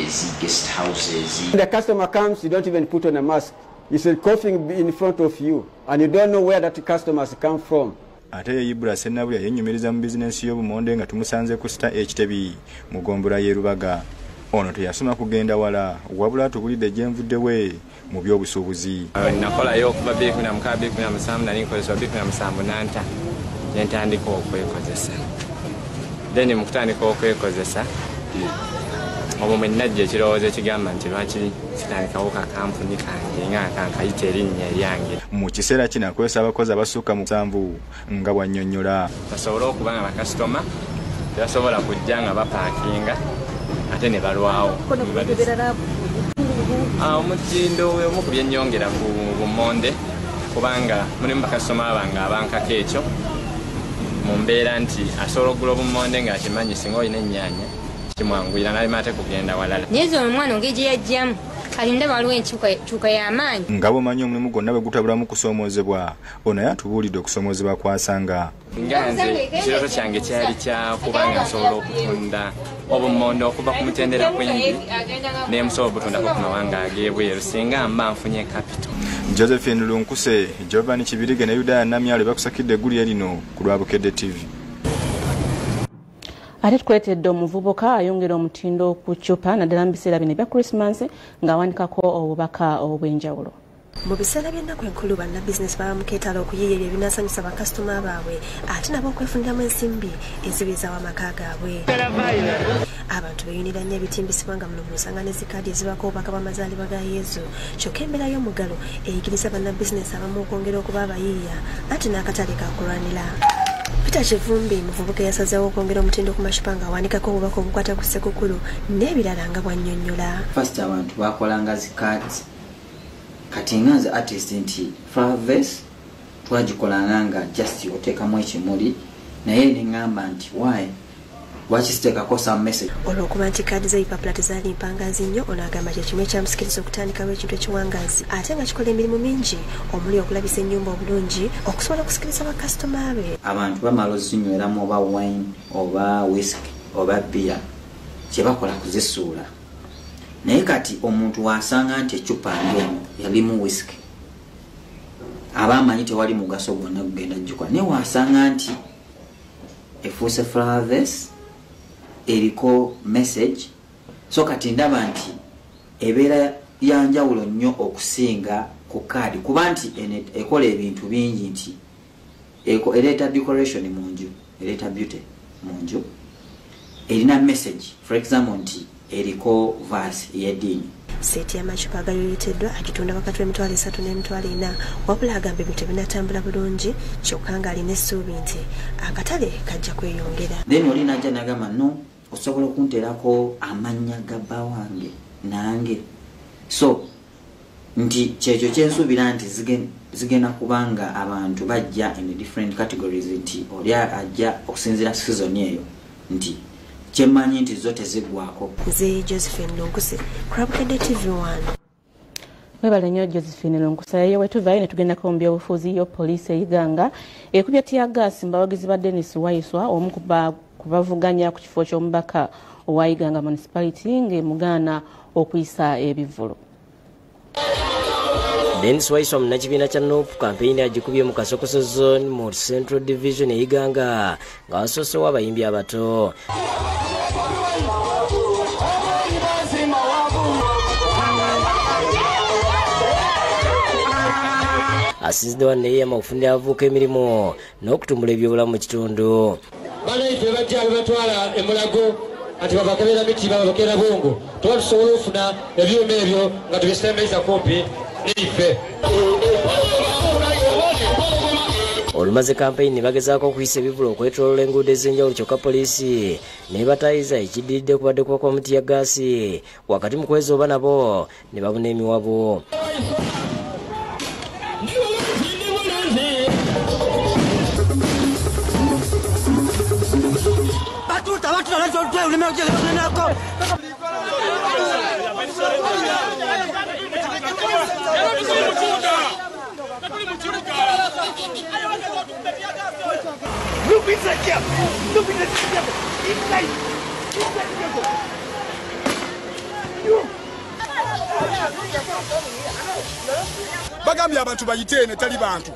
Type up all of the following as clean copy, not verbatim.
hotels, guest houses. The customer comes, you don't even put on a mask. He's coughing in front of you, and you don't know where that customers come from. Ate Ibra Senabula yenyumiriza mu business y'obumonde nga tumusanze ku Star HTB mu Gombola y'Erubaga. Ono teyasoma kugenda wala wabula tubulidde gyenvuddewe mu by'obusuubuzi. Nakolayo okuva 2007 nali nkozesa 2007 nanta yentandika okwekozesa. Then mu kutandika okwekozesa obwo mwe najja ekirowoozo ekigamba nti lwaki sitandikawo ka kampuni kange nga kankayita erinnya eryange. Mu kiseera kino akozesa abakozi abasukka mu 7 nga bwannyonnyola. Basobole okuba nga bakasitoma tebasobola kujja nga bapaakinga ate ne balwawo. Omutindo omu ku byennyongera ku bumonde kubanga mulimu bakasitoma abanga abankako ekyo mu mbeera nti asobola okugula obumonde ng'akimanyi singa olina ennyaanya kimwanguyira n'alimate kugenda walala. Nyezo omwana ongeje yajjamu kalinda waliwo enkyuka y'amaanyi. Nga bwomanyi omulimu gwonna bwe gutabulamu kusoomozebwa ono yatubuulidde okusoomozebwa kwasanga. Nga nze ekirooto kyange kyali kya kubanga nsobola okutunda obumonde okuva ku mutendera kw'envi n'emusobola obutundako ku mawanga ag'ebweru singa mba nfunye capital. Josephine Lunkuse, Giovanni Kibirige ne Yudaya Namyalo bakusakidde eggulire lino ku Lwabukedde TV. Ate tukuleetedde omuvubuka ayongera omutindo ku ccupa naddala mu biseera bino ebya Christmas ng'awanikako obubaka obwenjawulo. Mu biseera by'ennaku enkulu bannabizinesi baba mu keetalo okuyiiya ebinaasanyusa bakasitoma baabwe ate nabo okwefuniramu ensimbi ezibizawo amaka gaabwe. Abantu beeyunira nnyo ebitimbisibwa nga muno musanga ne zikaadi ezibako obubaka bw'amazaalibwa ga Yesu. Kyokka embeera y'omugalo eyigiriza bannabizinesi abamu okwongera okuba abayiiya ate n'akatale kakulwanira. Peter Kivumbi muvubuka yasazeewo okwongera omutindo ku maccupa ng'awanikako obubaka obukwata ku Ssekukkulu n'ebirala nga bwannyonnyola. First abantu bakolanga zikaadi kati nga nze artist nti Flaves twagikolanga nga just oteekamu ekimuli naye neŋŋamba nti lwaki siteekako some message. Olw'okuba nti kaadi z'ebipapula tezaali mpangazi nnyo ono agamba kye kimu ekyamusikiriza okutandikawo ekintu ekiwangazi ate nga kikola emirimu mingi omuli okulabisa ennyumba obulungi okusobola okusikiriza bakasitoma be. Abantu bamala ozinyweramu oba wine oba whisky oba bia kye bakola kuzisuula naye kati omuntu wasanga nti eccupa ng'eno yalimu whisky aba amanyi tewali mugaso gwonna gugenda gikola naye wasanga nti efuuse Flaves eriko message so kati ndaba nti ebeera ya njawulo nnyo okusinga ku kaadi kuba nti ekola ebintu bingi nti ereeta decoration mu nju ereeta beauty mu nju erina message for example nti eriko verse y'eddiini. Seeti y'amaccupa agayoleteddwa agitunda wakati w'emitwalo 3 n'emitwalo 4 wabula agamba ebintu binatambula bulungi kyokka ng'alina essuubi nti akatale kajja kweyongera. Then oli najja n'agamba no osobola okunteerako amannya ga bba wange nange so nti kyekyo kyensuubira nti zigenda kubanga abantu bajja in different categories nti oli ajja okusinziira season eyo nti kyemmanyi nti zo teziggwako. Nze Josephine Lunkuse, Lwabukedde TV1. Webale nnyo Josephine Lunkuse yewe tuvayo ne tugendako mu byobufuzi yo Poliisi e Iganga ekubye ttiyaggaasi mu bawagizi ba Dennis Waiswa omu kubavuganya ku kifo ky'omubaka owa Iganga Municipality ng'emugaana okuyisa ebivvulu. Dennis Waiswa munakibiina kya NOP kampeyini agikubye mu Kasokoso Zone mu Central Division e Iganga ng'asoosewo abayimbi abato. Asinziddewa neeyama okufunira abavubuka emirimu n'okutumbula ebyobulamu mu kitundu. Banaife bajja bebatwala emulago ati babakebera miti babakera bongo tuba tusobola okufuna ebyuma ebyo nga tubisemeza kumpi n'ife. Olumaze kampeyini bagezaako okuyisa ebivvulu okwetooloola enguudo ez'enjawulo kyokka poliisi n'ebatayiza ekiddiridde kubadde kuba kwa ttiyaggaasi wakati mu kwezi oba nabo ne babuna emiwabo. bagambye abantu bayiteene tali bantu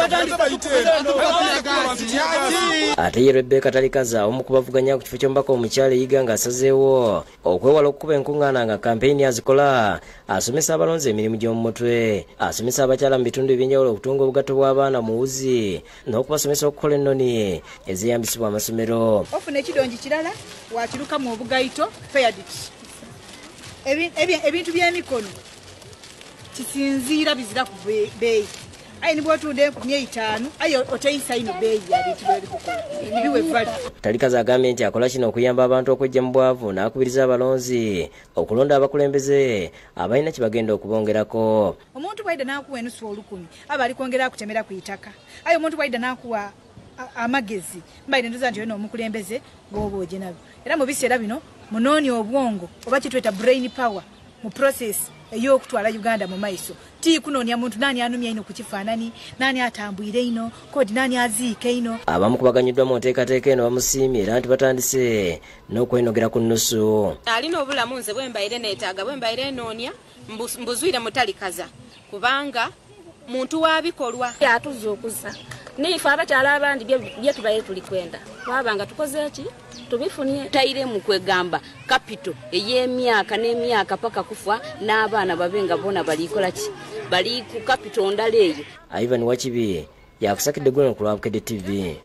ate ye Rebecca Talikaza omu kubavuganya ku kifo ky'omubaka omukyala Iganga asazeewo okwewala okukuba enkuŋŋaana nga kampeyini azikola asomesa abalonzi emirimu gy'omu mutwe asomesa abakyala mu bitundu ebyenjawulo okutunga obugatto bw'abaana mu wuzi n'okubasomesa okukola ennoni eziyambisibwa amasomero. Ofuna ekidongi kirala wakirukamu obugayito payadit ebintu by'emikono kisinziira bizira ku beeyi ayi nibwotude ku 5 ayo oteyisa ino beeyi yabintu by'ebikukola biwe vali. Talikaza agambye nti akola kino okuyamba abantu okujja mu bwavu n'akubiriza abalonzi okulonda abakulembeze abalina kye bagenda okubongerako. Omuntu bwaida n'akuwa enusu 10 aba ali kwongera kutemera ku itaka ayo omuntu bwaida n'akuwa amagezi mbaire ndoza nti ono omukulembeze ng'obooje nabo era mu biseera bino munooni obwongo oba kitweta brain power mu process ey'okutwala Uganda mu maiso ti kunoonya muntu nani anumya ino ku kifaanani nani atambwire ino kodi nani aziike ino. Abamu kubaganyiddwa mu nteekateeka eno bamusiimye era nti batandise n'okwenogera ku nnusu. Alina obulamu nze bwe mbaire neetaaga bwe mbaire noonya mbuzwire mu Talikaza kubanga muntu wabikolwa yatuza okusa nife abakyala abandi bye tubaire tuli kwenda twabanga tukoze eki tubifunye taire mu kwegamba kapito ey'emyaka n'emyaka paka kufa n'abaana babenga bona balikola ki bali ku kapito ndala eyo. Ivan Wachibi yakusakidde gwe ku Lwabukede TV.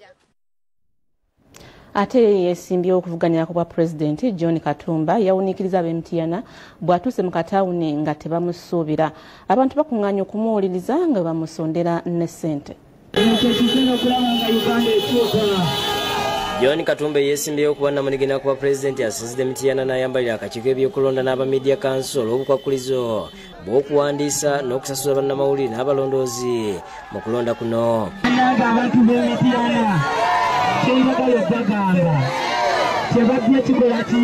Ate yesimbye okuvuganirako bwa President John Katumba yawunikiriza ab'emitiana bw'atuuse mu katawuni nga tebamusuubira abantu bakuŋŋaanya okumuwuliriza nga bamusondera ne ssente. John Katumba yesimbyeyo okuba namunigina kuba President asizidde emitiana n'ayambalira akakiiko ebyokulonda n'aba Media Council olw'obukwakulizo bw'okuwandiisa n'okusasula bannamawulire n'abalondoozi mu kulonda kuno. Abantu b'emitiana kyebagala bagamba kyebajja kikola ki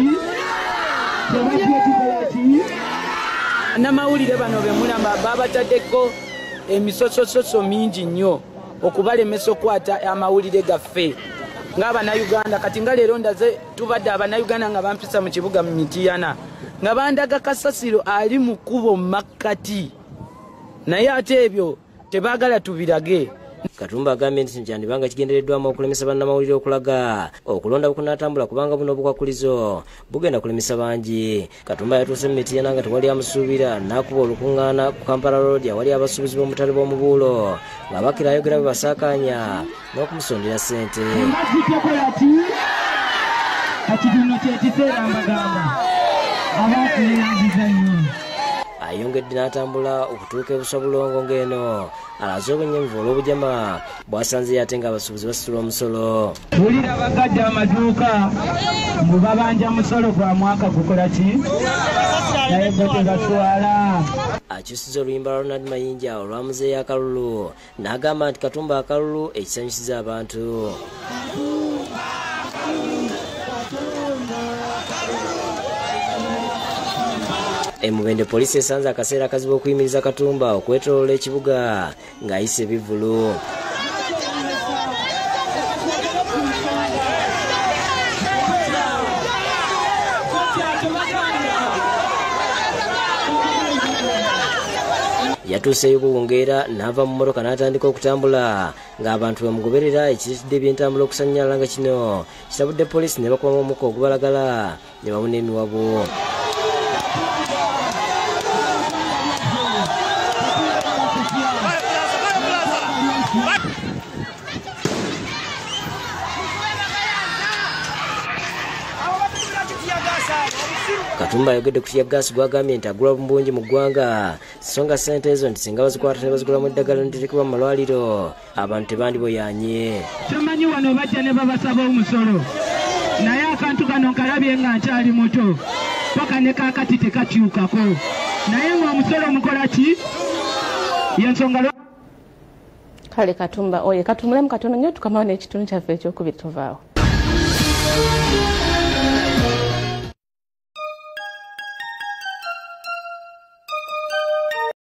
namawulire bano bemulamba babataddeko emisosososo mingi nnyo okubalemesa okwata amawulire gaffe ng'Abannayuganda kati nga leero ndaze tubadde Abannayuganda nga bampisa mu kibuga mu Mitiana nga bandaga kasasiro ali mu kkubo mu makkati naye ate ebyo tebaagala tubirage. Katumba agambye nti kyandibanga kigendereddwamu okulemesa bannamawulire okulaga okulonda bukunaatambula kubanga buno obukwakulizo bugenda kulemesa bangi. Katumba yatuuse mu Mitiana nga tewali amusuubira n'akuba olukuŋŋaana ku Kampala Road awali abasuubuzi b'omutale bw'omubuulo nga bakira ayogera bwe basaakaanya n'okumusondera ssente. Ayongedde n'atambula okutuuka ebusa bulongo ng'eno alaze obwennyamivu olw'obujama bwasanzeyo ate ng'abasuubuzi basitula omusolo. Wulira bagadde amaduuka mbu babanja musolo gwa mwaka gukola ki naye gwe tebatwala. Akyusiza oluyimba lwa Ronald Mayinja olwamuzeeyo akalulu n'agamba nti Katumba akalulu ekisanyusiza abantu. Emubende poliisi esanze akaseera akazibu okuyimiriza Katumba okwetooloola ekibuga ng'ayise ebivulu. Yatuuseyo buwungeera n'ava mu mmotoka n'atandika okutambula ng'abantu bamugoberera ekireetedde ebyentambula okusannyala nga kino kitabudde poliisi ne bakubamu omukka ogubalagala ne babuna emiwabo. Katumba ayogedde ku ttiyaggaasi gw'agambye nti agula bungi mu ggwanga so nga ssente ezo nti singa bazikwata ne bazigulamu eddagala niterekebwa mu malwaliro abantu tebandiboyanye. Tomanyi wano bajja ne babasaba omusolo naye akantu kano nkalabye nga nkyali muto paka ne kaakati tekakyukako naye ng'omusolo mukola ki yensonga. Kale Katumba oye katumulemu katono nnyo tukamawo n'ekitundu kyaffe ekyokubiri tovaawo.